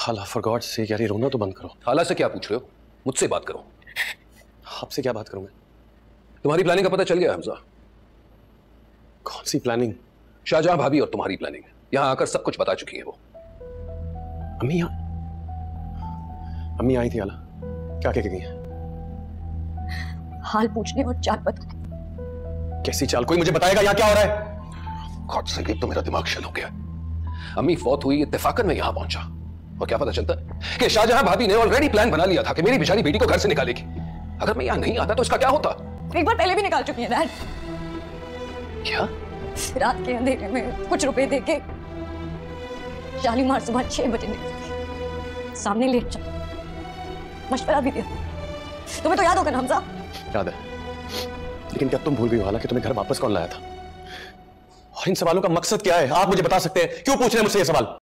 हाला for God से यार, रोना तो बंद करो। हाला से क्या पूछ रहे हो? मुझसे बात करो। आपसे क्या बात करूं मैं? तुम्हारी प्लानिंग का पता चल गया हमजा। कौन सी प्लानिंग? शाहजहां भाभी और तुम्हारी प्लानिंग। यहां आकर सब कुछ बता चुकी है वो। अम्मी आई थी हाला, क्या कह के गई है? हाल पूछने और चाल बताने। कैसी चाल? कोई मुझे बताएगा यहाँ क्या हो रहा है? गॉड से तो मेरा दिमाग शल हो गया। अम्मी फौत हुई, इत्तेफाकन में यहां पहुंचा और क्या पता चलता है कि शाहजहां भाभी ने ऑलरेडी प्लान बना लिया था कि मेरी बेचारी बेटी को घर से निकालेगी। अगर मैं यहां नहीं आता तो इसका क्या होता? एक बार पहले भी निकाल चुकी है डैड। क्या? रात के अंधेरे में कुछ रुपए देके शालीमार सुबह 6 बजे निकली, सामने लेट जा, मशवरा भी दिया। तुम्हें तो याद होगा ना हमजा? याद है, लेकिन क्या तुम भूल गई हो हाला कि तुम्हें घर वापस कौन लाया था? और इन सवालों का मकसद क्या है? आप मुझे बता सकते हैं? क्यों पूछ रहे हैं मुझसे ये सवाल?